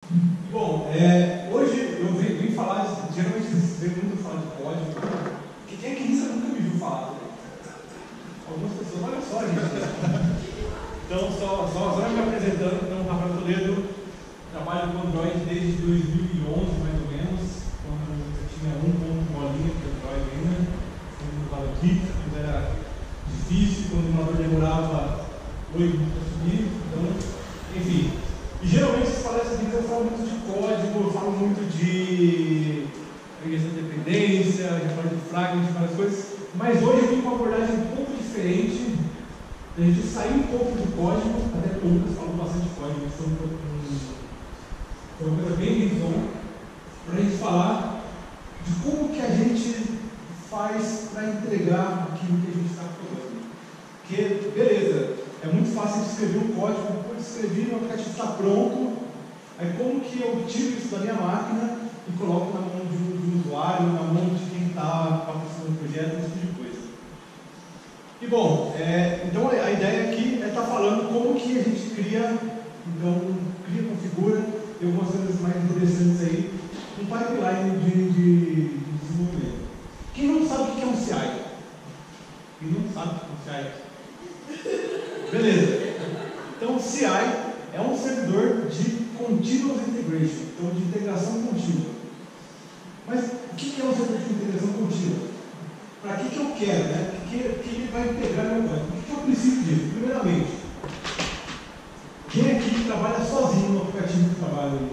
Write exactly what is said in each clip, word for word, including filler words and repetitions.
Bom, é, hoje eu vim, vim falar, de, geralmente vocês veem muito falar de código, que quem é que isso nunca me viu falar? Algumas pessoas, olha só, gente. Então, só, só, só me apresentando, então, Rafael Toledo, trabalho com Android desde dois mil e onze, mais ou menos, quando eu tinha um ponto bolinha de Android ainda, quando eu estava aqui, quando era difícil, quando o emulador demorava oito minutos para subir, então, enfim. E geralmente essas palestras aqui eu falo muito de código, eu falo muito de regressão de dependência, já falei de fragment, várias coisas, mas hoje eu vim com uma abordagem um pouco diferente, a gente sair um pouco do código, até porque o Lucas falou bastante de código, foi, um, foi uma coisa bem hands-on, para a gente falar de como que a gente faz para entregar aquilo que a gente está falando. Porque, beleza, é muito fácil de escrever um código, quando escrevi, o aplicativo está pronto, aí como que eu tiro isso da minha máquina e coloco na mão de um, de um usuário, na mão de quem está participando do projeto, esse tipo de coisa. E bom, é, então a ideia aqui é estar tá falando como que a gente cria, então, cria, configura, e algumas coisas mais interessantes aí, um pipeline de, de, de desenvolvimento. Quem não sabe o que é um C I? Quem não sabe o que é um C I? Beleza. Então, o C I é um servidor de Continuous Integration, então de integração contínua. Mas o que é um servidor de integração contínua? Para que, que eu quero, né? O que, que ele vai integrar no meu código? O que, que eu preciso disso? Primeiramente, quem aqui trabalha sozinho no aplicativo que trabalha aí?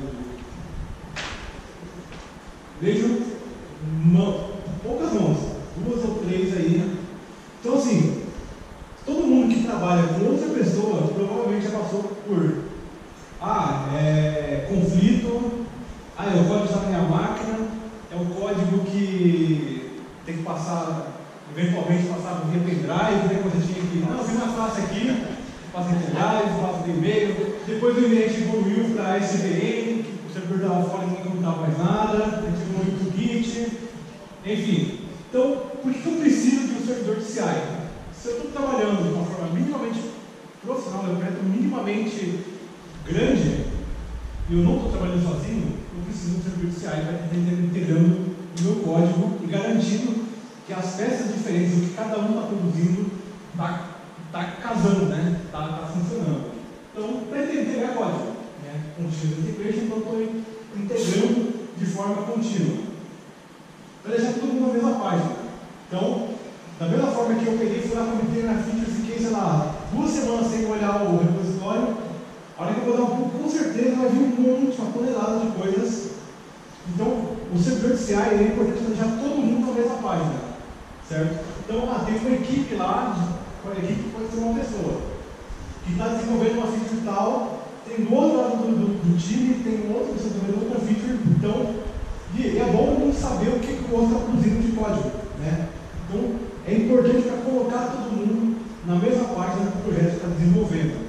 Vejo mão, poucas mãos, duas ou três aí. Então, assim, todo mundo que trabalha com outra pessoa provavelmente já passou por ah, é, conflito, ah, é o código está na minha máquina, é o código que tem que passar, eventualmente passar via pendrive, né, quando você tinha que, não, tem mais fácil aqui, passa em pendrive, passa via e-mail, depois o ambiente evoluiu para S V N, que o servidor estava fora e não contava mais nada, a gente evoluiu para o Git, enfim. Então, por que eu preciso de um servidor de C I? Se eu estou trabalhando de uma forma minimamente profissional, um projeto minimamente grande, e eu não estou trabalhando sozinho, eu preciso de um servidor de C I para estar integrando o meu código e garantindo que as peças diferentes, o que cada um está produzindo, está tá casando, né? Está tá funcionando. Então, para integrar código, né? Continuous Integration, então estou integrando de forma contínua. Para deixar todo mundo na mesma página. Então, da mesma forma que eu peguei, fui lá para meter na feature, fiquei, sei lá, duas semanas sem olhar o repositório, a hora que eu vou dar um pouco, com certeza vai vir um monte, uma tonelada de coisas. Então, o servidor de C I é importante para deixar todo mundo na mesma página, certo? Então, ah, tem uma equipe lá, a equipe pode ser uma pessoa, que está desenvolvendo uma feature tal, tem do outro lado do, do, do time, tem outra pessoa desenvolvendo outra feature, então, e é bom a gente saber o que, que o outro está produzindo de código, né? Então, é importante para colocar todo mundo na mesma página do projeto que está desenvolvendo.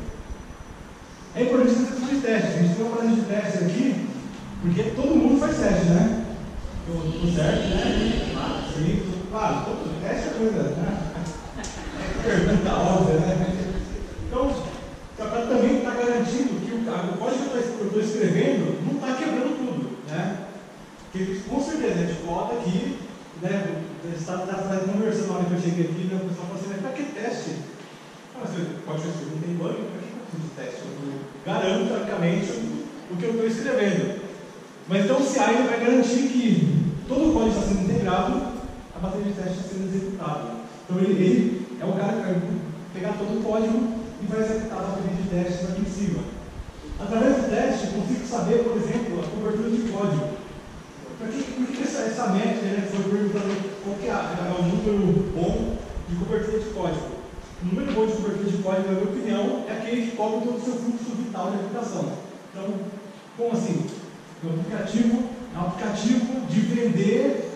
É importante fazer de teste. A gente tem uma palestra de teste aqui, porque todo mundo faz teste, né? Tudo certo, né? Sim, tudo, claro, todo teste é coisa, né? É pergunta óbvia, né? Então, para também estar tá garantindo que o, o código que eu estou escrevendo não está quebrando tudo, né? Porque com certeza a gente volta aqui, né? Estava conversando na hora que eu cheguei aqui, né? O pessoal falou assim, mas para que teste? Ah, mas pode ser que não tem bug, para que eu preciso de teste? Eu garanto, praticamente, o que eu estou escrevendo. Mas então o C I vai garantir que todo o código está sendo integrado, a bateria de teste está sendo executada. Então ele, ele é o cara que vai pegar todo o código e vai executar a bateria de teste aqui em cima. Através do teste, eu consigo saber, por exemplo, a cobertura de código. Por que, por que essa, essa métrica, né, foi perguntando qual que é, é o número bom de cobertura de código? O número bom de cobertura de código, na minha opinião, é aquele que cobre todo o seu fluxo vital de aplicação. Então, como assim? O aplicativo é um aplicativo de vender,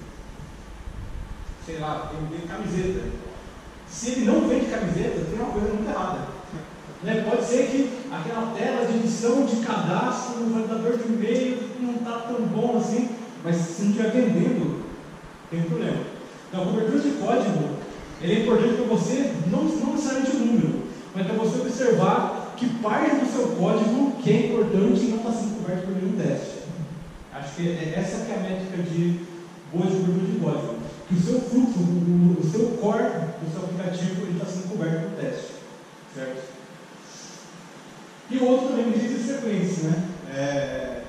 sei lá, vender camiseta. Se ele não vende camiseta, tem uma coisa muito errada. Né? Pode ser que aquela tela de edição de cadastro no validador de e-mail não está tão bom assim, mas se não estiver vendendo, tem um problema. Então, a cobertura de código ele é importante para você, não, não necessariamente o número, mas para você observar que parte do seu código que é importante e não está sendo coberto por nenhum que é, essa que é a métrica de boa desenvolvimento de código. Que o seu fluxo, o, o seu core do seu aplicativo, ele está sendo coberto por teste. Certo? E o outro também me diz sequência, né? É,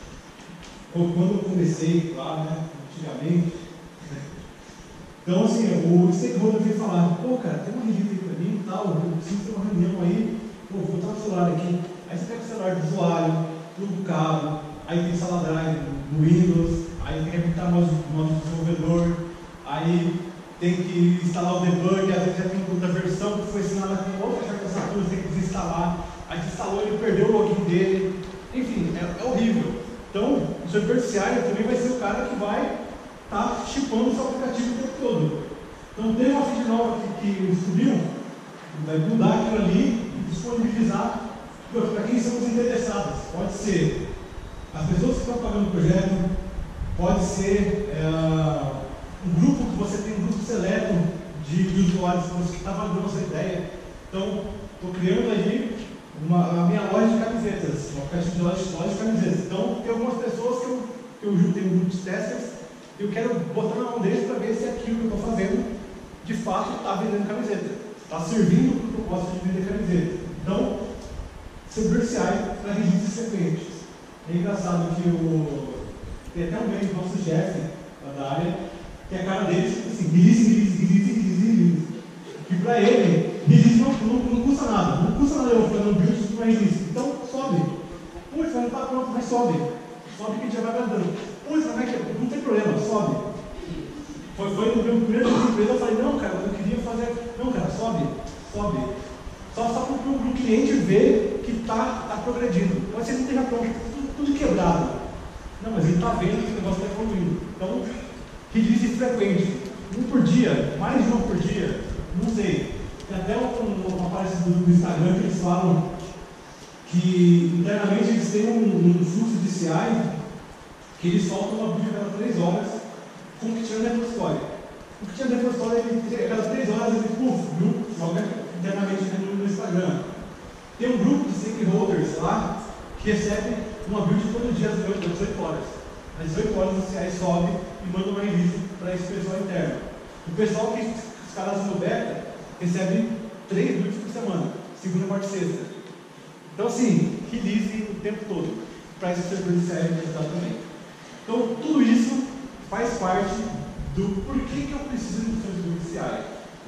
quando eu comecei lá, né, antigamente, então assim, o stakeholder veio falar, pô cara, tem uma revista aí pra mim e tal, eu preciso ter uma reunião aí, pô, vou botar o celular aqui. Aí você pega o celular do usuário, pluga o cabo, aí tem sala drive no Windows, aí tem que habilitar o modo desenvolvedor, aí tem que instalar o debug, às vezes já tem outra versão que foi assinada com outra carta Saturn, tem que desinstalar, aí desinstalou, ele perdeu o login dele, enfim, é, é horrível. Então, o servidor C I também vai ser o cara que vai estar tá chipando o seu aplicativo o tempo todo. Então, tem uma feature nova que, que descobriu, vai mudar aquilo ali e disponibilizar para quem são os interessados. Pode ser as pessoas que estão pagando o projeto, pode ser é, um grupo que você tem um grupo seleto de, de usuários que está validando a sua ideia. Então, estou criando aí uma, a minha loja de camisetas, uma aplicativo de loja, loja de camisetas. Então, tem algumas pessoas que eu, que eu tenho um grupo de testers, eu quero botar na mão deles para ver se aquilo que eu estou fazendo, de fato, está vendendo camiseta, está servindo para o propósito de vender camiseta. Então, servidor C I para registros sequentes. É engraçado que o, tem até um meme do nosso chefe da área, que a cara dele tipo assim, release, release, release, release, release. Que para ele, release não, não, não custa nada. Não custa nada eu fazer um build de uma release. Então, sobe. Putz, mas não está pronto, mas sobe. Sobe que a gente já vai andando. Putz, mas não tem problema, sobe. Foi, foi no meu primeiro empresa, eu falei, não, cara, eu queria fazer. Não, cara, sobe, sobe. Só, só para o cliente ver que está tá progredindo. Pode ser que não esteja pronto, tudo, tudo quebrado. Não, mas ele está vendo que o negócio está evoluindo. Então, release frequente. Um por dia, mais de um por dia, não sei. Tem até um, uma parte do Instagram que eles falam que internamente eles têm um, um fluxo de C I que eles soltam uma build a cada três horas com o que tinha no repositório. O que tinha no repositório, ele, a cada três horas ele puf, viu? Joga internamente no, no Instagram. Tem um grupo de stakeholders lá que recebe uma build todo dia às dezoito horas. Às dezoito horas o C I sobe e manda uma release para esse pessoal interno. O pessoal que os caras no beta recebe três builds por semana, segunda, quarta e sexta. Então assim, release o tempo todo, para esse servidor de C I representar também. Então tudo isso faz parte do porquê que eu preciso de um servidor de C I.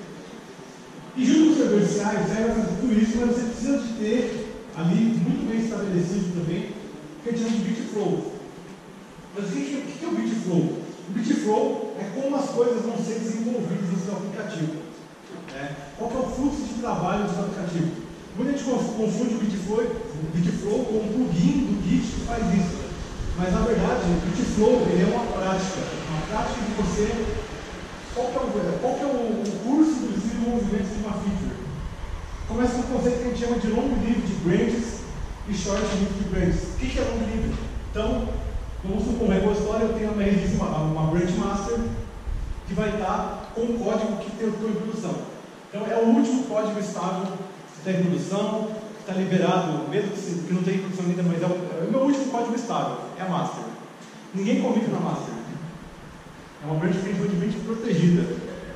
E junto com o servidor de C I, você vai fazer tudo isso, mas você precisa de ter ali muito bem estabelecido também o que a gente chama de Bitflow. Mas o que, que, que é o Bitflow? O Bitflow é como as coisas vão ser desenvolvidas no seu aplicativo. Né? Qual que é o fluxo de trabalho do seu aplicativo? Muita gente confunde o Bitflow, o Bitflow com um plugin do Git que faz isso. Mas na verdade, o Bitflow ele é uma prática, uma prática de você. Qual que é o, qual que é o, o curso do desenvolvimento de uma feature? Começa com um conceito que a gente chama de long live de branches e short live de branches. O que, que é long live? Então, vamos supor, um repositório eu tenho uma, uma, uma branch master que vai estar com o código que tem em produção. Então, é o último código estável que está em produção, que está liberado, mesmo que, que não tem produção ainda, mas é o, é o meu último código estável, é a master. Ninguém commita na master. É uma branch que a gente chama de branch protegida.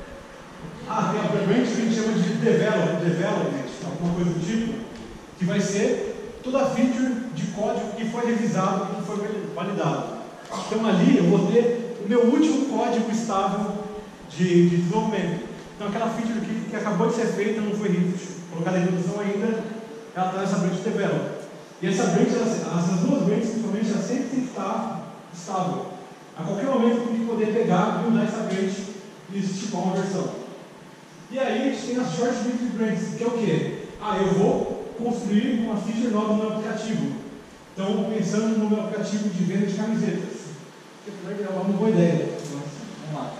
Ah, tem a branch que a gente chama de develop, development, alguma coisa do tipo, que vai ser toda a feature de código que foi revisado e que foi validado. Então ali eu vou ter o meu último código estável de, de desenvolvimento. Então aquela feature que, que acabou de ser feita, não foi colocada em produção ainda, ela está nessa branch de develop. E essa branch, essas duas branches, principalmente, ela sempre tem que estar estável. A qualquer momento eu tenho que poder pegar e mudar essa branch e estipar uma versão. E aí a gente tem as short lived branches, que é o quê? Ah, eu vou construir uma feature nova no meu aplicativo. Então, pensando no meu aplicativo de venda de camisetas. Que é uma boa ideia. Vamos lá.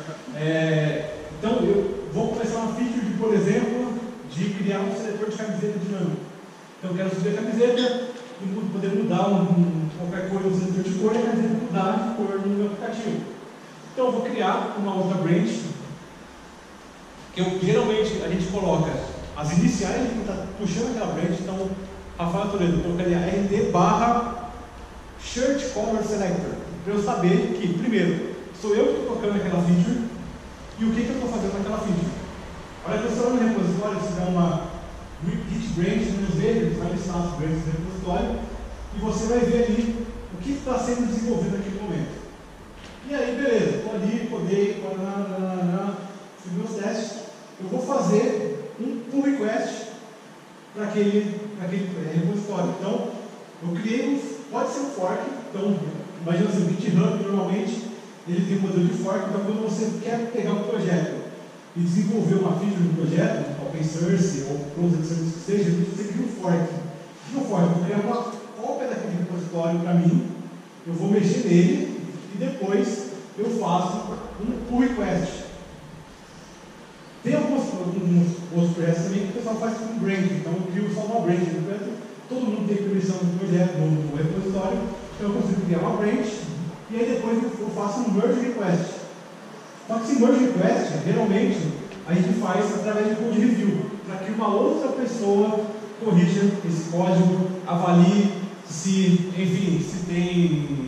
É, então, eu vou começar uma feature de, por exemplo, de criar um seletor de camiseta dinâmico. Então, eu quero subir a camiseta e poder mudar um, um, qualquer coisa no seletor de cor e a camiseta mudar de cor no meu aplicativo. Então, eu vou criar uma outra branch que eu, geralmente a gente coloca as iniciais que está puxando aquela branch. Então, Rafael Toledo, eu colocaria R T barra Shirt Color Selector. para eu saber que, primeiro, sou eu que estou tocando aquela feature e o que, que eu estou fazendo naquela feature. A hora que você olha no repositório, você dá uma git branch menos ele, vai listar as branches do repositório e você vai ver ali o que está sendo desenvolvido naquele momento. E aí, beleza, estou ali, codei, fiz meus testes, eu vou fazer um pull request para aquele, aquele repositório. Então, eu criei um, pode ser um fork, então, imagina assim, o GitHub normalmente ele tem um modelo de fork, então quando você quer pegar um projeto e desenvolver uma feature no projeto, open source ou closed source que seja, você cria um fork. No fork, eu vou criar uma cópia daquele repositório para mim, eu vou mexer nele e depois eu faço um pull request. Tem alguns, alguns outros projetos também que o pessoal faz com branch, então eu crio só uma branch. Todo mundo tem permissão do projeto no, no repositório, então eu consigo criar uma branch e aí depois eu faço um merge request. Só que esse merge request, geralmente, a gente faz através de code review, para que uma outra pessoa corrija esse código, avalie se, enfim, se tem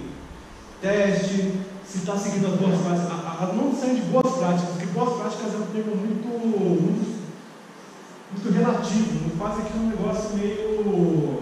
teste, se está seguindo as boas práticas. A, a, não são de boas práticas, porque boas práticas é um termo muito, muito, muito relativo, quase que um negócio meio,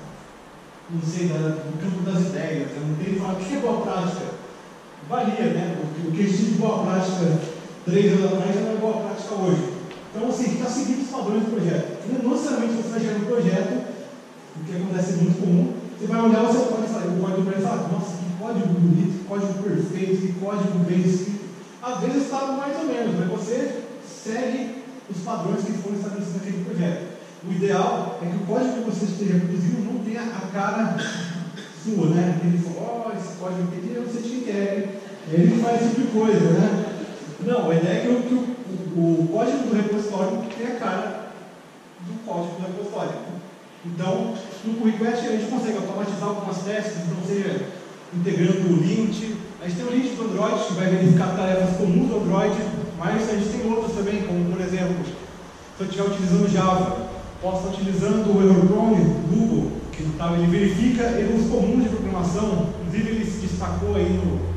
não sei, da, do campo das ideias. Não tem que falar o que é boa prática. Varia, né? O, o que existe de boa prática três anos atrás já não é boa prática hoje. Então, assim, está seguindo os padrões do projeto. Não necessariamente você vai chegar no projeto, o que acontece é muito comum, você vai olhar, você pode falar, o código para ele falar, nossa, que código bonito, que código perfeito, que código bem escrito. Às vezes está mais ou menos, mas você segue os padrões que foram estabelecidos naquele projeto. O ideal é que o código que você esteja produzindo não tenha a cara sua, né? Ele falou, ó, oh, esse código aqui eu não sei de quem é, ele faz esse tipo de coisa, né? Não, a ideia é que o, que o, o, o código do repositório tenha a cara do código do repositório. Então, no pull request a gente consegue automatizar algumas testes, então seja integrando o lint. A gente tem o lint do Android que vai verificar tarefas comuns do Android, mas a gente tem outros também, como por exemplo, se eu estiver utilizando Java, posso estar utilizando o Everprone do Google, que tá, ele verifica erros comuns de programação, inclusive ele se destacou aí no,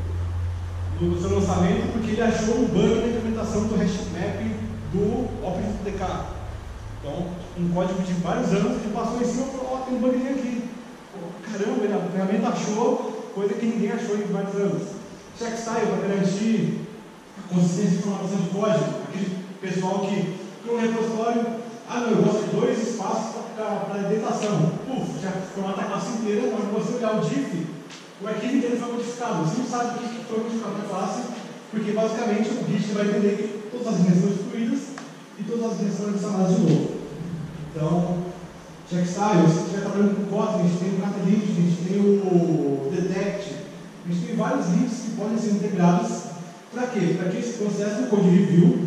no seu lançamento porque ele achou um bug na implementação do hashmap do OpenSDK. Então, um código de vários anos, ele passou em cima e falou, ó, oh, tem um bugzinho aqui. Pô, caramba, a ferramenta achou coisa que ninguém achou em vários anos. Checkstyle para garantir a consistência de informação de código. Aquele pessoal que tem um repositório, ah não, eu gosto de dois espaços para editação. Puf, já formata a classe inteira, mas você olhar o diff, o arquivo inteiro foi modificado. Você não sabe o que foi modificado na classe, porque basicamente o Git vai entender que todas as linhas são excluídas e todas as linhas são adicionadas de novo. Então, Checkstyle, se você estiver trabalhando com Kotlin, a gente tem o Catalyst, a gente tem o Detect, a gente tem vários links que podem ser integrados. Para quê? Para que esse processo de code review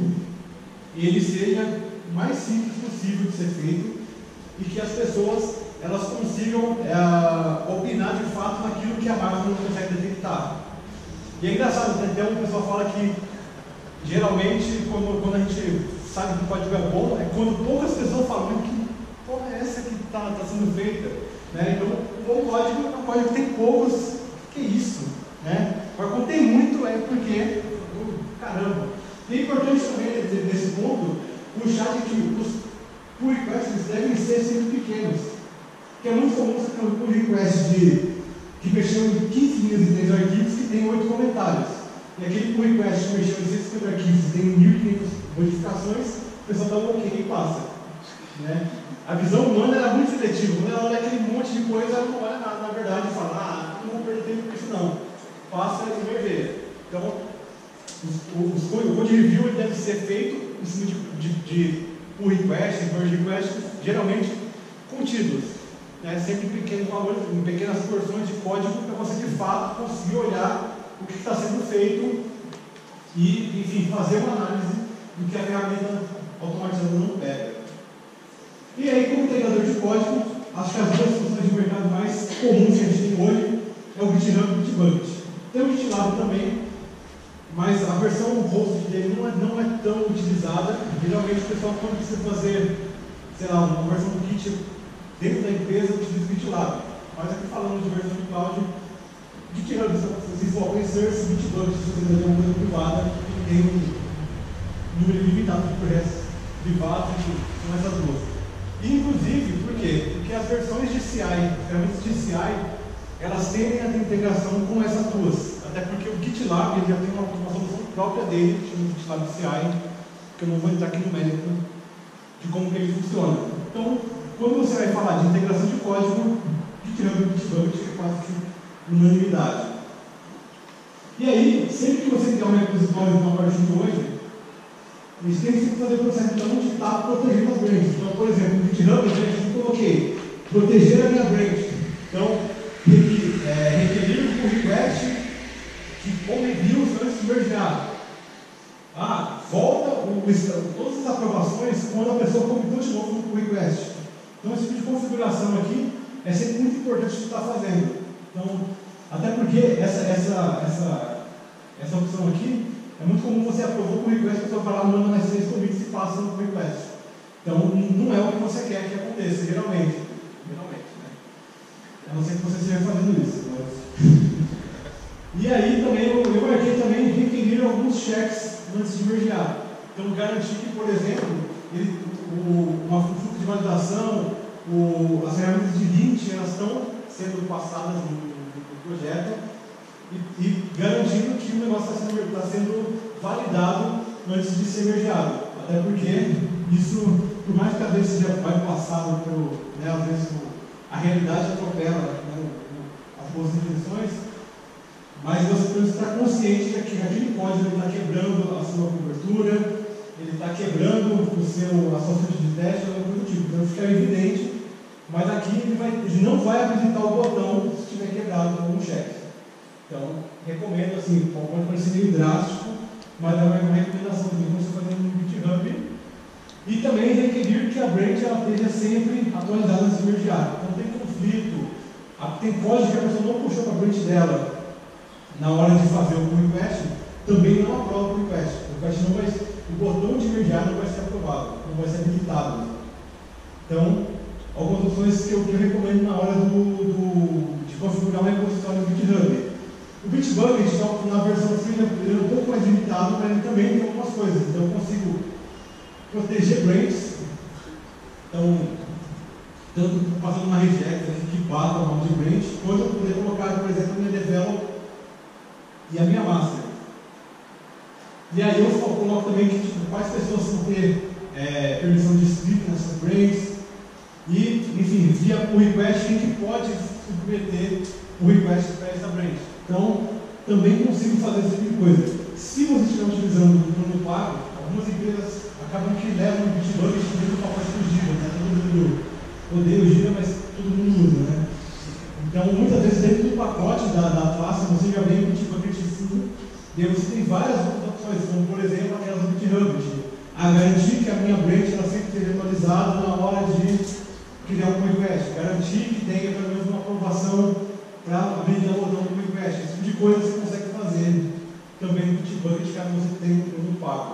ele seja o mais simples possível de ser feito e que as pessoas elas consigam é, opinar de fato naquilo que a máquina não consegue detectar. E é engraçado, até o pessoal fala que geralmente quando, quando a gente sabe que o código é bom, é quando poucas pessoas falam, mas que porra é essa que está tá sendo feita? Né? Então, o bom código é um código que tem poucos, que isso? Né? Mas quando tem muito é porque, caramba. E é importante também, nesse ponto, puxar de que os pull requests devem ser sempre pequenos. Porque é muito comum você ter um pull request de, que mexeu em quinze linhas e três arquivos que tem oito comentários. E aquele pull request que mexeu em cento e cinquenta arquivos e tem mil e quinhentas modificações, o pessoal dá um ok e passa. Né? A visão humana era muito seletiva. Quando ela olha aquele monte de coisa, ela não olha nada, na verdade, e fala, ah, não vou perder tempo com isso não. Passa e vai ver. Então, os, os, o code review ele deve ser feito em cima de, de, de pull request, merge request, geralmente contínuos. Né? Sempre em pequenos valores, em pequenas porções de código, para você de fato conseguir olhar o que está sendo feito e, enfim, fazer uma análise do que a ferramenta automatizada não pega. E aí, como integrador de código, acho que as duas funções de mercado mais comuns que a gente tem hoje é o GitHub e o Gitbucket. Tem o GitLab também, mas a versão host dele não é, não é tão utilizada. Geralmente o pessoal, quando precisa fazer, sei lá, uma versão do Git dentro da empresa, utiliza o GitLab. Mas aqui falando de versão de cloud, GitHub, se você se for open source, Bitbucket, se você tem uma coisa privada, tem um número limitado de projetos privados, enfim, são essas duas. E, inclusive, por quê? Porque as versões de C I, as ferramentas de C I, elas tendem a ter integração com essas duas. Até porque o GitLab ele já tem uma, uma solução própria dele, que chama GitLab C I, que eu não vou entrar aqui no mérito de como que ele funciona. Então, quando você vai falar de integração de código, GitHub e Bitbucket é quase que unanimidade. E aí, sempre que você criar um repositório de uma partir de hoje, eles têm que fazer o processo então, de estar protegendo as branches. Então, por exemplo, no GitHub, eu coloquei proteger a minha branch. Então, é, requerir um pull request que com reviews antes de mergear. Ah, volta o, todas as aprovações quando a pessoa comitou de novo no pull request. Então, esse tipo de configuração aqui é sempre muito importante de estar fazendo. Então, até porque essa, essa, essa, essa opção aqui é muito comum você aprovou o pull request, a pessoa vai lá, manda mais três commits e passa no pull request. Então, não é o que você quer que aconteça, geralmente. Geralmente, né? A não ser que você esteja fazendo isso. Mas... e aí, também, eu, eu marquei também requerir alguns checks antes de mergear. Então, garantir que, por exemplo, ele, o, uma fluxo de validação, o, as ferramentas de lint, elas estão sendo passadas no, no projeto e, e garantindo que o negócio está sendo, tá sendo validado antes de ser mergeado. Até porque isso, por mais que às vezes seja vai passado pelo, né, às vezes a realidade atropela, né, as boas intenções, mas você precisa estar consciente de que aquele código está quebrando a sua cobertura, ele está quebrando o seu, a sua fonte de teste, ou coisa do tipo. Então fica evidente, mas aqui ele, vai, ele não vai habilitar o botão se estiver quebrado com um cheque. Então, recomendo, assim, pode parecer meio drástico, mas é uma recomendação que você fazer no GitHub. E também requerir que a branch ela esteja sempre atualizada antes de mergear. Então, tem conflito, tem código que a pessoa não puxou para a branch dela na hora de fazer o pull request, também não aprova o pull request. O, request não vai, o botão de mergear não vai ser aprovado, não vai ser habilitado. Então, algumas opções que eu, que eu recomendo na hora do, do, de configurar um repositório no GitHub. O Bitbucket, na versão assim, ele é um pouco mais limitado, mas ele também tem algumas coisas. Então, eu consigo proteger branches. Então, tanto fazendo uma reject que bata o nome de branch, quanto eu poder colocar, por exemplo, a minha develop e a minha master. E aí eu coloco também que, tipo, quais pessoas vão ter é, permissão de split nessas branches. E, enfim, via pull request, quem que pode submeter o request para essa branch. Então, também consigo fazer esse tipo de coisa. Se você estiver utilizando o plano pago, algumas empresas acabam que levam o Bitbucket dentro do pacote do Gira, né? Todo mundo odeia o Gira, mas todo mundo usa, né? Então, muitas vezes, dentro do pacote da, da classe, você já vem o Bitbucket cinco, e aí você tem várias outras opções, como, por exemplo, aquelas do GitHub, a garantir que a minha branch ela sempre esteja atualizada na hora de criar um pull request, garantir que tenha pelo menos uma aprovação para habilitar o botão do pull request. Esse tipo de coisa você consegue fazer também no Bitbucket, caso você tenha um plano pago.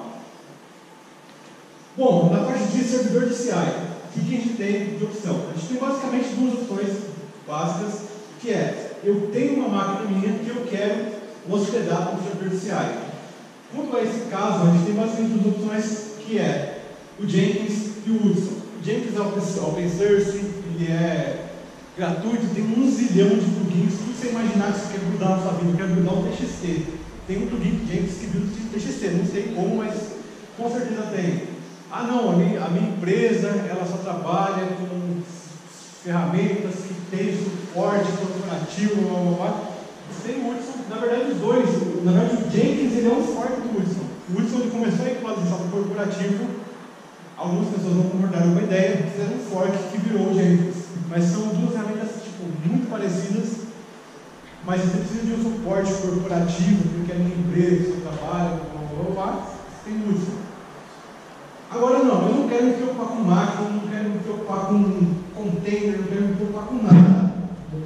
Bom, na parte de servidor de C I, o que a gente tem de opção? A gente tem basicamente duas opções básicas, que é, eu tenho uma máquina minha que eu quero hospedar como servidor de C I. Quanto a esse caso, a gente tem basicamente duas opções, que é o Jenkins e o Hudson. O Jenkins é open source, ele é gratuito, tem um zilhão de plugins, tudo que você imaginar que você quer grudar na sua vida, quer grudar o T X T. Tem um plugin de Jenkins que gruda o T X T, não sei como, mas com certeza tem. Ah não, a minha, a minha empresa, ela só trabalha com ferramentas que tem suporte corporativo, blá, blá, blá. Tem o Hudson, na verdade os dois, na verdade o Jenkins ele é um fork do Hudson. O Hudson ele começou a incluir software corporativo, algumas pessoas não concordaram com a ideia, fizeram um fork que virou o Jenkins. Mas são duas ferramentas tipo, muito parecidas, mas você precisa de um suporte corporativo, porque é minha empresa, seu trabalho, blá, blá, blá, tem o Hudson. Agora não, eu não quero me preocupar com máquina, não quero me preocupar com container, não quero me preocupar com nada.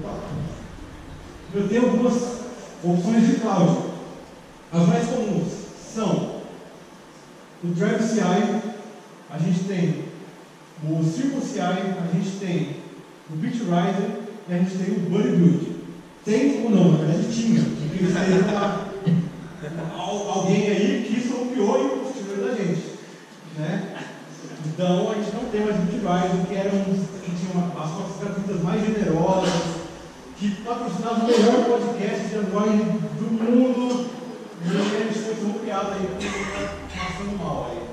Eu tenho algumas opções de cloud. As mais comuns são o Drive C I, a gente tem o Circle C I, a gente tem o BitRider e a gente tem o Buddy Build. Tem ou não, na verdade tinha. Porque isso aí uma, alguém aí que isso copiou e tirou da gente. Né? Então a gente não tem mais multivais, que eram que tinham as cotas gratuitas mais generosas, que patrocinavam o melhor podcast de Android do mundo, e a gente foi copiado aí, passando mal aí.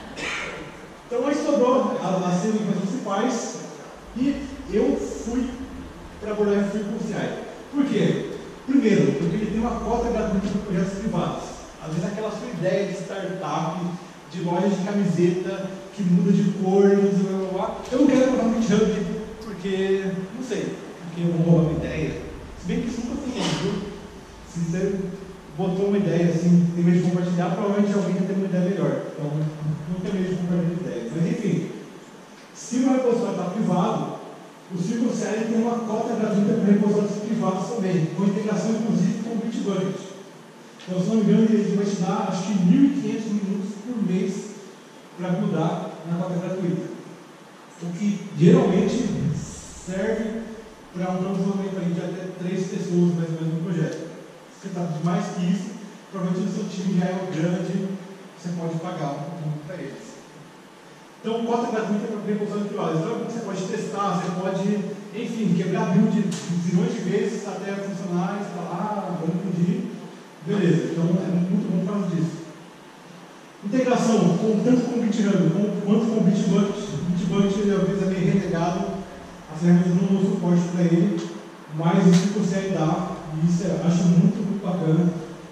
Então aí sobrou as cenas principais e eu fui para abordar refúgio com o C I. Por quê? Primeiro, porque ele tem uma cota gratuita para projetos privados. Às vezes aquela sua ideia de startup, de loja de camiseta, que muda de cor, blá, blá, blá. Eu não quero colocar no GitHub, porque, não sei, porque eu vou roubar uma ideia. Se bem que isso nunca funciona, viu? Se você botou uma ideia assim, tem medo de compartilhar, provavelmente alguém vai ter uma ideia melhor. Então, não tem medo de compartilhar ideias. Mas enfim, se o repositório está privado, o Circle C I tem uma cota gratuita para repositórios privados também, com integração inclusive com o Bitbucket. Então, se não me engano, ele vai te dar acho que mil e quinhentos minutos por mês para mudar na cota gratuita. O que geralmente serve para um desenvolvimento aí de até três pessoas mais ou menos no projeto. Se você está de mais que isso, provavelmente o seu time já é grande, você pode pagar um pouco para eles. Então, cota gratuita para repositórios privados. Então, você pode testar, você pode, enfim, quebrar build zilhões de vezes até funcionar, instalar, banco. Beleza, então é muito bom por causa disso. Integração, com, tanto com o GitHub com, quanto com o Bitbucket. O Bitbucket, ele às vezes é meio renegado, as ferramentas não dão suporte para ele, mas isso consegue dar, e isso eu acho muito, muito bacana.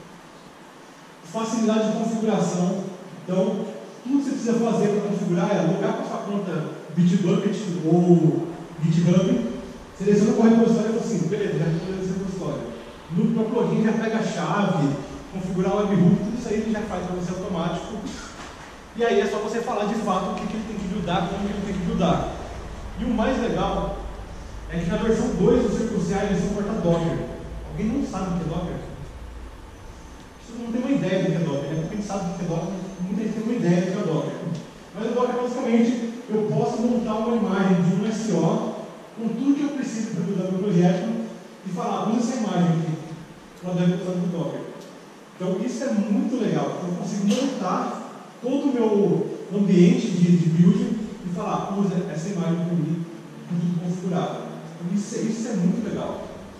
Facilidade de configuração. Então, tudo que você precisa fazer para configurar é logar com a sua conta Bitbucket ou GitHub, seleciona qual repositório e fala assim, beleza, já estou esse repositório. No meu plugin já pega a chave, configurar o webhook, tudo isso aí ele já faz para você automático. E aí é só você falar de fato o que, que ele tem que buildar, como que ele tem que buildar. E o mais legal é que na versão dois do Circle C I ele suporta Docker. Alguém não sabe o que é Docker? Você não tem uma ideia do que é Docker, né? Porque a gente sabe o que é Docker, muita gente tem uma ideia do que é Docker. Mas o Docker, basicamente, eu posso montar uma imagem de um S O com tudo que eu preciso para buildar meu projeto e falar, usa essa imagem aqui, para dar repositório do Docker. Então isso é muito legal, eu consigo montar todo o meu ambiente de, de build e falar, usa essa imagem para mim, com tudo configurado. Então isso, isso é muito legal.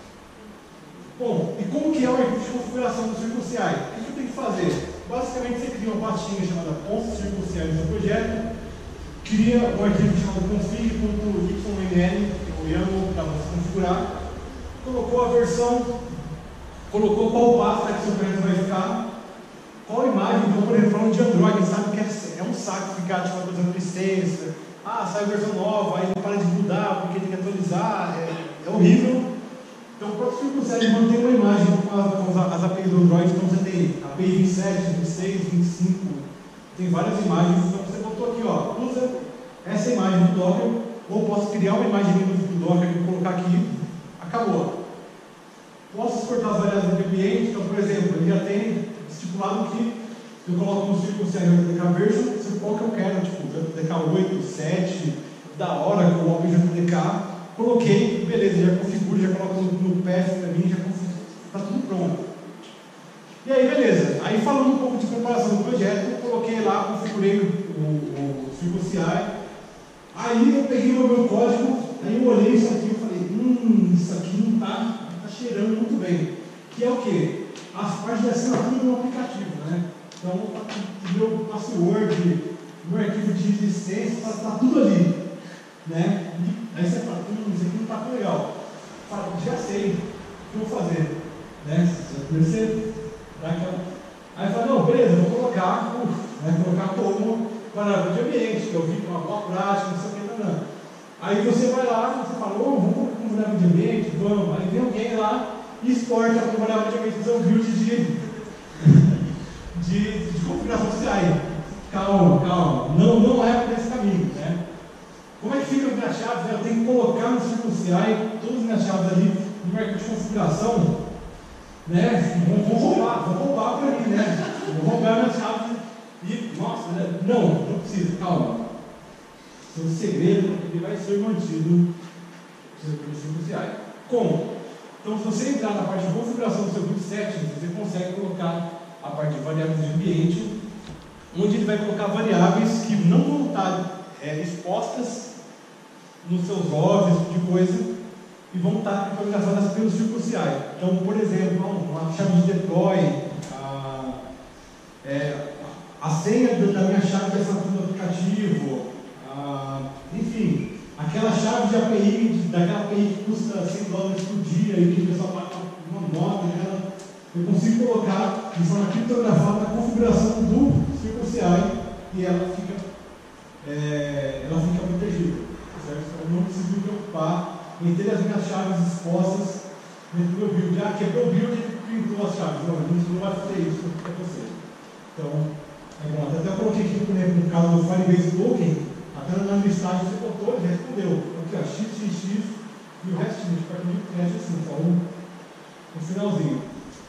Bom, e como que é o arquivo de configuração do Circle C I? O que eu tenho que fazer? Basicamente você cria uma pastinha chamada const Circle C I no seu projeto, cria um arquivo chamado config.yml, que é o YAML para você configurar, colocou a versão, colocou qual pasta que seu projeto vai ficar, qual imagem. Então, por exemplo, falando de Android, sabe que é, é um saco ficar tipo, atualizando licença, ah, sai a versão nova, aí ele para de mudar porque tem que atualizar, é, é horrível. Então, o próprio Circle C I mantém uma imagem com, a, com as, as A P Is do Android, então você tem A P I vinte e sete, vinte e seis, vinte e cinco, tem várias imagens, então você botou aqui, ó, usa essa imagem do Docker, ou posso criar uma imagem do Docker e colocar aqui, acabou. Posso exportar as variáveis do ambiente, então, por exemplo, ele já tem estipulado que eu coloco no Circle C I J D K version, qual que eu quero, tipo, J D K oito, sete, da hora, que eu coloco em J D K, coloquei, beleza, já configuro, já coloco no, no path para mim, já configuro, está tudo pronto. E aí, beleza, aí falando um pouco de comparação do projeto, eu coloquei lá, configurei o, o Circle C I, aí eu peguei o meu código, aí eu olhei isso aqui e falei, hum, isso aqui não está tá cheirando muito bem. Que é o quê? As partes de assinatura do aplicativo, né? Então, o meu password, meu arquivo de licença, está tá tudo ali, né? E aí você fala, hum, isso aqui não está tão legal. Fala, já sei o que eu vou fazer, né? Você dá aquela... Aí fala, não, beleza, vou colocar, uf, né? Colocar como parágrafo de ambiente, que eu vi com uma boa prática, não sei o que, não, não. Aí você vai lá, você fala, oh, vamos colocar um parágrafo de ambiente, vamos. Aí vem alguém lá e exporta para o parágrafo de ambiente, fazer um build de, de, de configuração C I. Calma, calma, não, não é por esse caminho, né? Como é que fica as minhas chaves? Eu tenho que colocar no Circle C I todas as minhas chaves ali no arquivo de configuração, né? Vão, vão roubar, vão roubar para mim, né? Vão roubar minhas chaves e, nossa, né? Não, não precisa, calma. Seu segredo ele vai ser mantido no Circle C I. Como? Então, se você entrar na parte de configuração do seu build settings, você consegue colocar a parte de variáveis de ambiente, onde ele vai colocar variáveis que não vão estar é, expostas nos seus logs, esse tipo de coisa, e vão estar criptografadas pelo círculo C I. Então, por exemplo, uma chave de deploy, a, é, a senha da minha chave de assinatura do aplicativo, a, enfim, aquela chave de A P I, daquela A P I que custa cem dólares por dia e que o pessoal paga uma nota nela, eu consigo colocar de forma criptografada na configuração do círculo C I e ela fica, é, ela fica protegida, certo? Eu não preciso me preocupar em ter as minhas chaves expostas dentro do meu build. Ah, quebrou o build e pintou as chaves. Não, a gente não vai fazer isso para você. Então, é bom. Até eu coloquei aqui, por exemplo, no caso do Firebase Token, até na listagem você botou, ele respondeu. Aqui, ó, X X X e o restinho, para que a gente assim, só um, um finalzinho.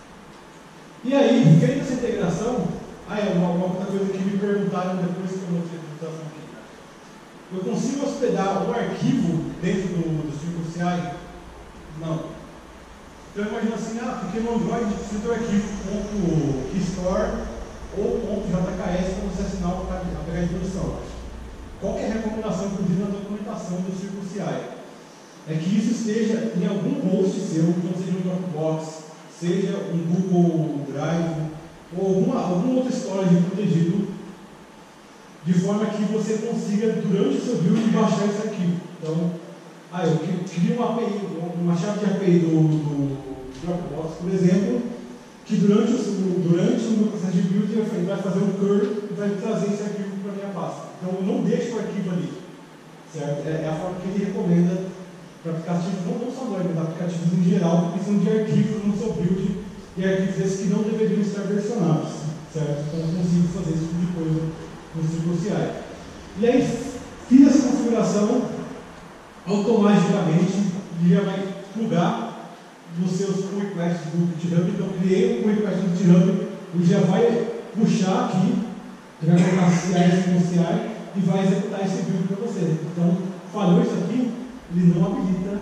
E aí, feita essa integração, ah, é uma, uma outra coisa que me perguntaram depois que eu mostrei a apresentação aqui. Eu consigo hospedar um arquivo dentro do, do círculo C I? Não. Então imagina assim, ah, porque no Android precisa ter o arquivo .store ou .jks para você assinar o A P H de produção. Qual é a recomendação, inclusive, na documentação do círculo C I? É que isso esteja em algum host seu, então seja um Dropbox, seja um Google Drive, ou alguma, algum outro storage protegido, de forma que você consiga, durante o seu build, baixar esse arquivo. Então, ah, eu crio uma A P I, uma chave de A P I do, do Dropbox, por exemplo, que durante o, durante o meu processo de build ele vai fazer um curl e vai trazer esse arquivo para a minha pasta. Então, eu não deixo o arquivo ali, certo? É, é a forma que ele recomenda para aplicativos, não, não só Android, mas aplicativos em geral, que precisam de arquivos no seu build, e arquivos esses que não deveriam estar versionados, certo? Então, eu consigo fazer esse tipo de coisa no círculo C I. E aí, fiz essa configuração, automaticamente ele já vai plugar nos seus pull requests do GitHub. Então, criei um pull request do GitHub, ele já vai puxar aqui, ele vai colocar C I círculo C I e vai executar esse build para você. Então, falhou isso aqui, ele não habilita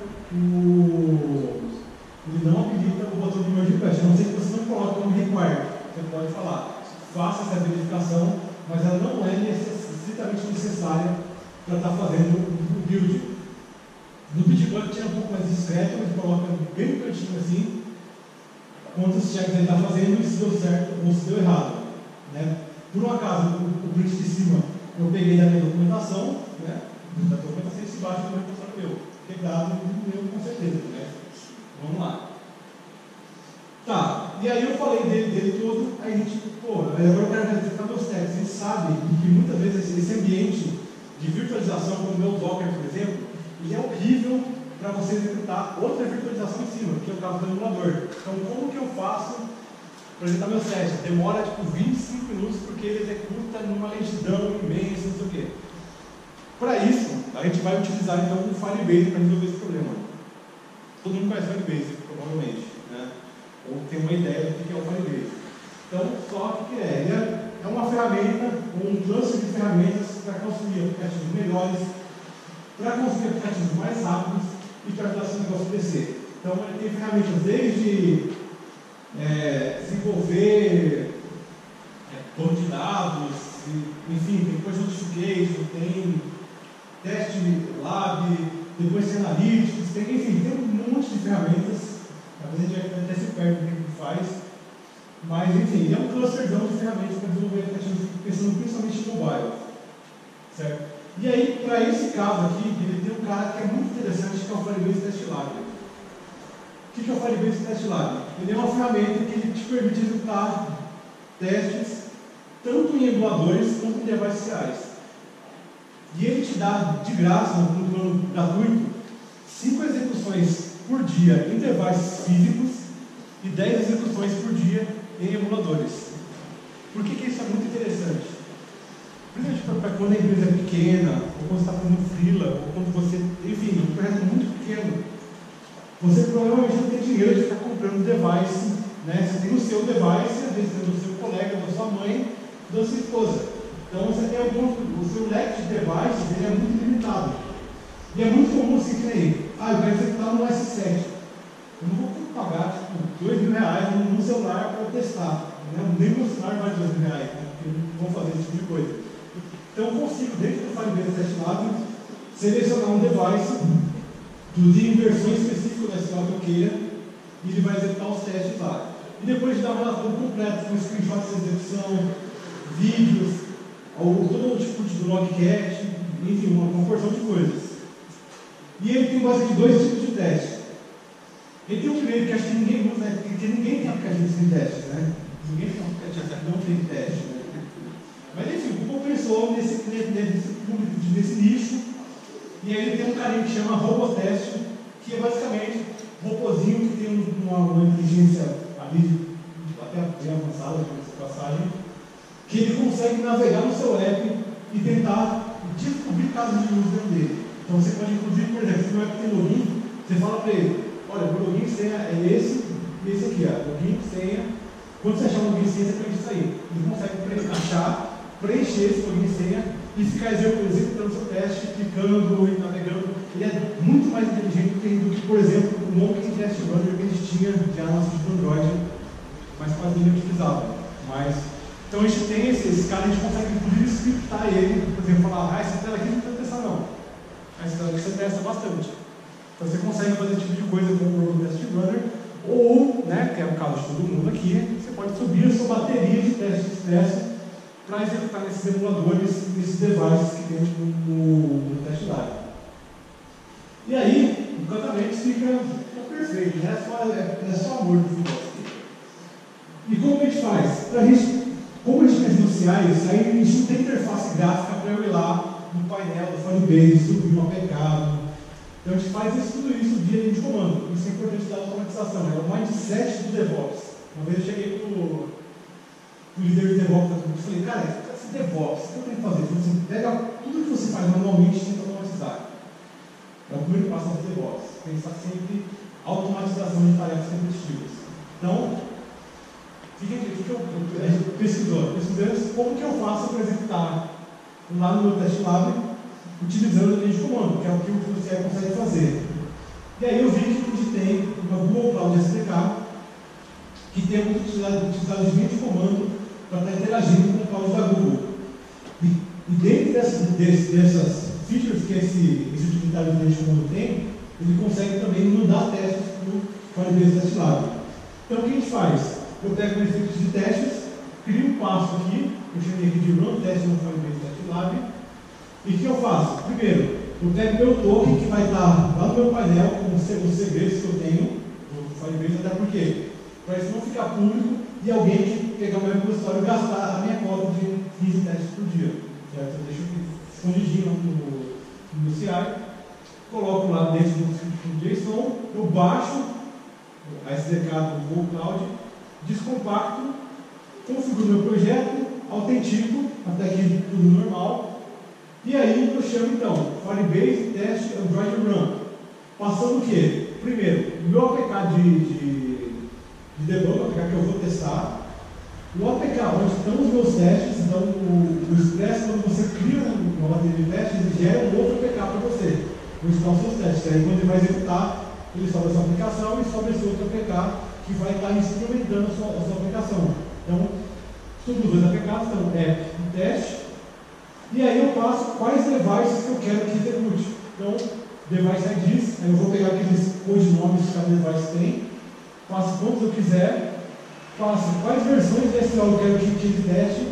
o ele não habilita o botão de merge request, a não ser que você não coloque como required. Você pode falar, faça essa verificação, mas ela não é necess, estritamente necessária para estar fazendo o build. No Bitcoin tinha um pouco mais discreto, mas coloca bem no cantinho assim, quantos checks ele está fazendo e se deu certo ou se deu errado. Né? Por um acaso, o, o print de cima eu peguei da minha documentação, né? Da documentação esse baixo da documentação meu. Quebrado meu com certeza. Né? Vamos lá. Tá, e aí eu falei dele, dele todo, aí a gente, pô, agora eu quero verificar meus testes. A gente sabe que muitas vezes esse, esse ambiente de virtualização, como o meu Docker, por exemplo, ele é horrível para você executar outra virtualização em cima, que é o caso do emulador. Então, como que eu faço para executar meus testes? Demora tipo vinte e cinco minutos porque ele executa numa lentidão imensa, não sei o quê. Para isso, a gente vai utilizar então o Firebase para resolver esse problema. Todo mundo conhece o Firebase, provavelmente, né? Ou tem uma ideia do que é o Firebase. Então, só o que é? Ele é uma ferramenta, um cluster de ferramentas para construir aplicativos melhores, para construir aplicativos mais rápidos e para ajudar seu negócio a crescer. Então, ele tem ferramentas desde é, desenvolver é, banco de dados, e, enfim, tem coisa notification, tem teste lab, depois tem analytics, tem, enfim, tem um monte de ferramentas. Às vezes a gente até se perde no que ele faz, mas enfim, é um clusterzão de ferramentas para desenvolver aplicativos pensando principalmente em mobile, certo? E aí, para esse caso aqui, ele tem um cara que é muito interessante, que é o Firebase Test Lab. O que é o Firebase Test Lab? Ele é uma ferramenta que ele te permite executar testes tanto em emuladores quanto em devices reais. E ele te dá de graça, no plano gratuito, cinco execuções por dia em devices físicos e dez execuções por dia em emuladores. Por que, que isso é muito interessante? Principalmente para quando a empresa é pequena, ou quando você está fazendo freela, ou quando você, enfim, um projeto muito pequeno, você provavelmente não tem dinheiro de ficar comprando device, né? Você tem o seu device, às vezes tem do seu colega, da sua mãe, da sua esposa. Então você tem algum, o seu leque de devices, ele é muito limitado. E é muito comum assim que nem, ah, eu quero executar no S sete. Eu não vou pagar tipo, dois mil reais num celular para testar. Né? Nem meu celular vale dois mil reais, né? Porque não vou fazer esse tipo de coisa. Então eu consigo, dentro do Firebase Test Lab, selecionar um device, inclusive versão específica da S Q L que eu queira, e ele vai executar os testes lá. E depois de dar um relatório completo, com screenshots de execução, vídeos, ou todo tipo de logcat, enfim, uma, uma porção de coisas. E ele tem basicamente dois tipos de teste. Ele tem o primeiro que acho que ninguém usa, né? Porque ninguém tem aplicativo sem teste, né? Ninguém tem aplicativo que não tem teste, né? Mas enfim, o Google pensou nesse, nesse público, nesse nicho, e aí ele tem um carinha que chama Robotest, que é basicamente um robozinho que tem uma, uma inteligência ali, até bem avançada, nessa passagem, que ele consegue navegar no seu app e tentar descobrir casos de uso dentro dele. Então você pode, inclusive, por exemplo, se no app tem login, você fala para ele, olha, o login senha é esse e esse aqui, ó. Login senha. Quando você achar um login senha, você preenche isso aí. Ele consegue achar, preencher esse login senha e ficar executando o seu teste, clicando e navegando. Ele é muito mais inteligente do que, por exemplo, o Monkey Test Runner que a gente tinha já no nosso Android, mas quase ninguém utilizava. Mas, então a gente tem esse, esse cara, a gente consegue inclusive scriptar ele, por exemplo, falar, ah, essa tela aqui não precisa testar não. Essa tela aqui você testa bastante. Então você consegue fazer esse tipo de coisa com o Google Test Runner, ou, né, que é o caso de todo mundo aqui, você pode subir a sua bateria de teste expresso para executar nesses emuladores, nesses devices que tem no, no Test Lab. E aí, o casamento fica, fica perfeito, né? É, só, é, é só amor no final. E como a gente faz? Pra gente, como a gente faz no C I, o C I a gente não tem interface gráfica para eu ir lá no painel do Firebase, subir um A P K. Então a gente faz isso, tudo isso via linha de comando. Isso é importante da automatização, é o mindset do DevOps. Uma vez eu cheguei para o líder de DevOps e falei, cara, esse DevOps, o que eu tenho que fazer? Você pega tudo que você faz manualmente e tenta automatizar. É o primeiro passo do DevOps. Pensar sempre automatização de tarefas repetitivas. Então, fica aqui, o que eu, a gente pesquisou? Pesquisamos como que eu faço para executar lá no meu Test Lab, utilizando a linha de comando, que é o que o C I consegue fazer. E aí eu vi que a gente tem uma Google Cloud S D K, que tem utilizado, utilizado de linha de comando para estar interagindo com o cloud da Google. E, e dentro dessas, dessas, dessas features que esse, esse utilitário de linha de comando tem, ele consegue também mandar testes para o Firebase Test Lab. Então o que a gente faz? Eu pego meu script de testes, crio um passo aqui, eu chamei aqui de Run Test no Firebase Test Lab. E o que eu faço? Primeiro, eu pego meu token que vai estar lá no meu painel com os segredos que eu tenho do Firebase, até porque para isso não ficar público e alguém que pegar o meu repositório e gastar a minha cota de quinze testes por dia. Certo? Eu deixo aqui escondidinho no, no C I, coloco lá dentro do JSON, eu baixo a S D K do Google Cloud, descompacto, configuro meu projeto, autentico, até aqui tudo normal. E aí eu chamo então Firebase Test Android Run. Passando o quê? Primeiro, o meu A P K de, de, de debug, o A P K que eu vou testar. O A P K onde estão os meus testes, então o, o Express, quando você cria uma bateria de testes, ele gera um outro A P K para você. Vou instalar os seus testes. Aí quando ele vai executar, ele sobe a sua aplicação e sobe esse outro A P K que vai estar instrumentando a sua, a sua aplicação. Então, todos os dois A P Ks são app e teste. E aí eu passo quais devices que eu quero que execute. Então, device I Ds, aí eu vou pegar aqueles codinomes que cada device tem, passo quantos eu quiser, passo quais versões de S Q L eu quero que ele teste.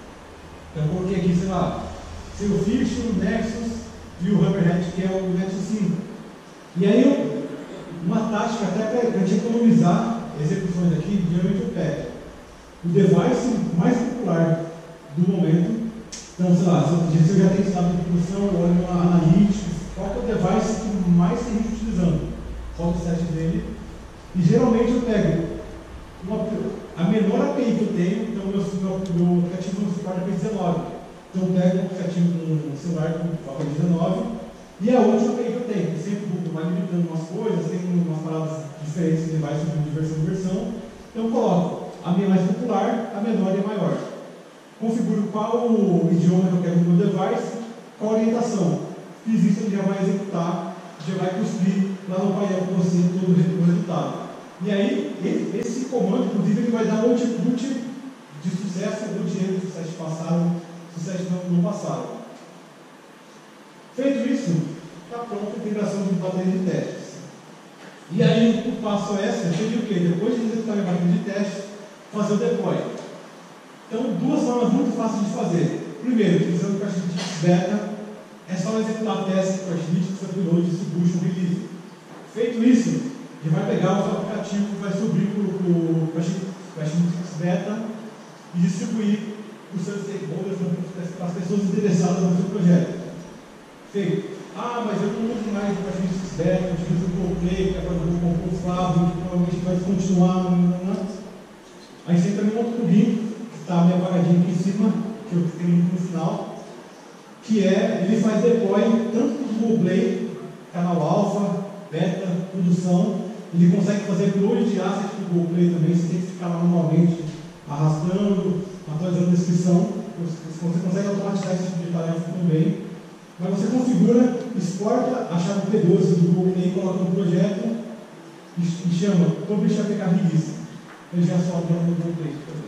Eu coloquei aqui, sei lá, Sailfish, o Nexus e o Hammerhead, que é o Nexus cinco. E aí, eu, uma tática até para a gente economizar execuções aqui, geralmente eu pego o device mais popular do momento. Então, sei lá, se eu já tenho estado de produção, eu olho no Analytics, qual é o device que mais tem gente utilizando? Rodo o set dele. E geralmente eu pego uma, a menor A P I que eu tenho, então meu, meu, meu aplicativo não suporta A P I dezenove. Então eu pego um aplicativo no celular com A P I dezenove e a última A P I que eu tenho. Eu sempre vai limitando umas coisas, tem umas paradas diferentes que vai subindo de versão em versão. Então eu coloco a minha mais popular, a menor e a maior. Configuro qual o idioma que eu quero no meu device, qual a orientação. Fiz isso, ele já vai executar, já vai cuspir lá no painel com você todo o resultado. E aí, esse comando, inclusive, ele vai dar um output de sucesso ou de erro, sucesso passado, sucesso não passado. Feito isso, está pronta a integração de bateria de testes. E aí, o passo extra seria o quê? Depois de executar a bateria de testes, fazer o deploy. Então, duas formas muito fáceis de fazer. Primeiro, utilizando o Crashlytics Beta, é só executar testes com Crashlytics, Upload, Distribution, Release. Feito isso, ele vai pegar o seu aplicativo, vai subir para o Crashlytics Beta e distribuir os seus stakeholders, para as pessoas interessadas no seu projeto. Feito. Ah, mas eu não uso mais o Crashlytics Beta, eu utilizo o GoPlay, que é para o Flávio, que provavelmente vai continuar. Não, não, não. Aí tem também um outro plugin, que está meio apagadinho aqui em cima, que eu tenho no final, que é, ele faz deploy tanto do Google Play, canal alfa, beta, produção, ele consegue fazer upload de assets do Google Play também, você tem que ficar lá manualmente arrastando, atualizando a descrição, você consegue automatizar esse tipo de tarefa também, mas você configura, exporta a chave P doze do Google Play, coloca no projeto e chama Publish A P K Release, ele já sobe no Google Play também.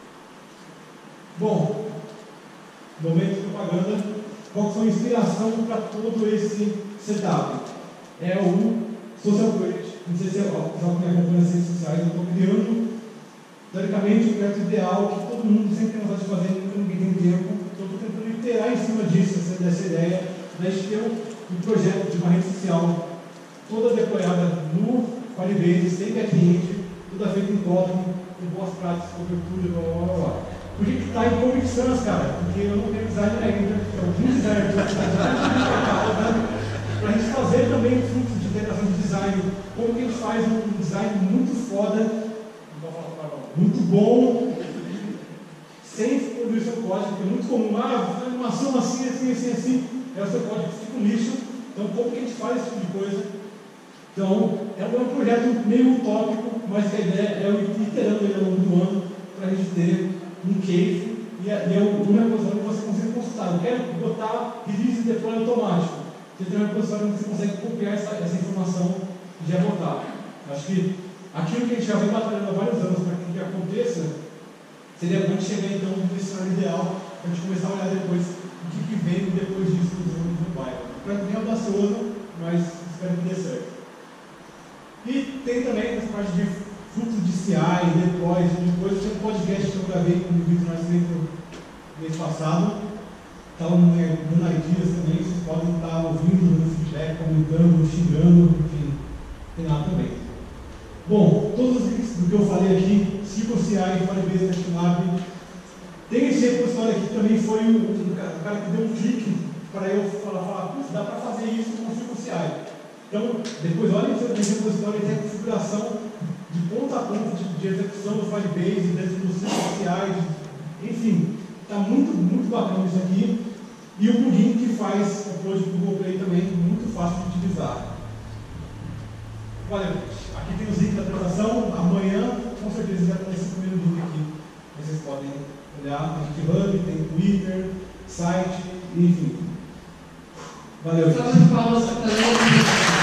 Bom, momento de propaganda. Qual foi a inspiração para todo esse setup? É o Social Project. Não sei se é ó, já me acompanha nas redes sociais, eu estou criando, teoricamente, o projeto ideal que todo mundo sempre tem vontade de fazer, nunca ninguém tem tempo. Então, estou tentando iterar em cima disso, dessa ideia, da gente ter um projeto de uma rede social toda deployada no Firebase, sem back-end, toda feita em Kotlin, com boas práticas, cobertura, blá blá blá blá. Por que está em Comic Sans, cara? Porque eu não tenho designer ainda, alguns designers para a gente fazer também fluxo de integração de design. Como que a gente faz um design muito foda, muito bom, sem produzir seu código, porque é muito comum, ah, a animação assim, assim, assim, assim, é o seu código que fica um lixo. Então, como que a gente faz esse tipo de coisa? Então, é um projeto meio utópico, mas a ideia é eu ir iterando ele ao longo do ano para a gente ter um case e é, e é uma repositório que você consegue consultar. Eu quero botar release e deploy automático. Você tem uma repositório que você consegue copiar essa, essa informação e já botar. Acho que aquilo que a gente já vem batalhando há vários anos para que aconteça, seria bom chegar então nesse cenário ideal para a gente começar a olhar depois o que, que vem depois disso no mobile. O projeto bem audacioso, mas espero que dê certo. E tem também essa parte de fluxo de C I, deploys, depois tem um podcast que eu gravei com o Vitor Nascimento no mês passado, está no dando ideas também, vocês podem estar ouvindo, dando feedback, comentando, xingando, enfim, tem lá também. Bom, todos os links do que eu falei aqui, Circle C I, Firebase, TestLab, tem esse repositório aqui que também foi o, o, cara, o cara que deu um clique para eu falar, falar putz, dá para fazer isso com o Circle C I. Então, depois olhem esse repositório, tem a configuração de ponta a ponta de, de execução do Firebase, dentro do Circle C I, enfim, está muito, muito bacana isso aqui. E o plugin que faz upload para o Google Play também, muito fácil de utilizar. Valeu, aqui tem os links da apresentação, amanhã com certeza vai ter esse primeiro link aqui. Vocês podem olhar, tem GitHub, tem Twitter, site, enfim. Valeu. Salve de palmas para